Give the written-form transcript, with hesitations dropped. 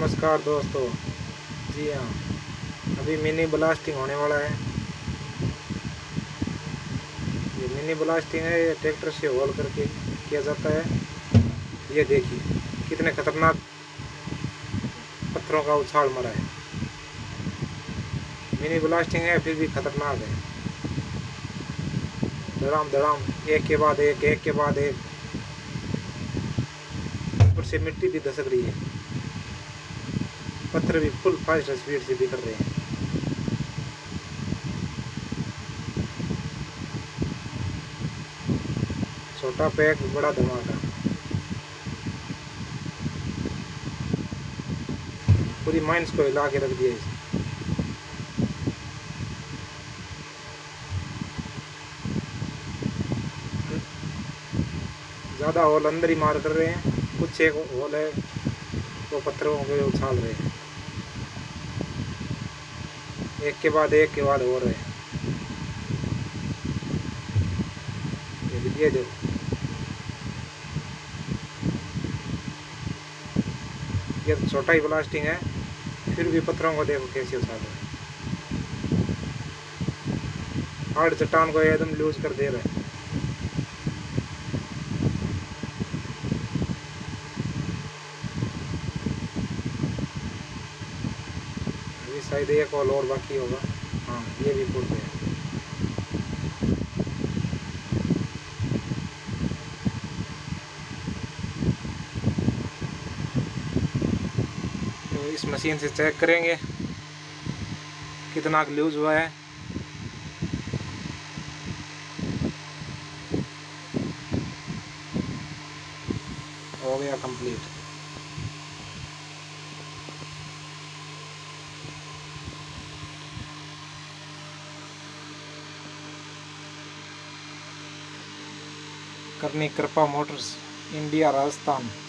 नमस्कार दोस्तों। जी हाँ, अभी मिनी ब्लास्टिंग होने वाला है। ये मिनी ब्लास्टिंग है, ये ट्रैक्टर से होल करके किया जाता है। ये देखिए कितने खतरनाक पत्थरों का उछाल मरा है। मिनी ब्लास्टिंग है फिर भी खतरनाक है। धड़ाम धड़ाम, एक के बाद एक, एक के बाद एक। ऊपर से मिट्टी भी धसक रही है, पत्थर भी फुल फास्ट स्पीड से बिखर रहे हैं। छोटा पैक बड़ा धमाका, पूरी माइंस को हिला के रख दिया इसे। ज़्यादा होल अंदर ही मार कर रहे हैं, कुछ एक होल है वो पत्थरों को उछाल रहे हैं। एक के बाद एक के बाद हो रहे हैं। ये देखो, ये तो छोटा ही ब्लास्टिंग है फिर भी पत्थरों को देखो कैसे उछाल रहे हैं। हार्ड चट्टान को एकदम लूज कर दे रहे हैं। अभी शायद एक होल और बाकी होगा। हाँ, ये भी फूट गया। तो इस मशीन से चेक करेंगे कितना लूज हुआ है। हो गया कंप्लीट। करनी कृपा मोटर्स, इंडिया, राजस्थान।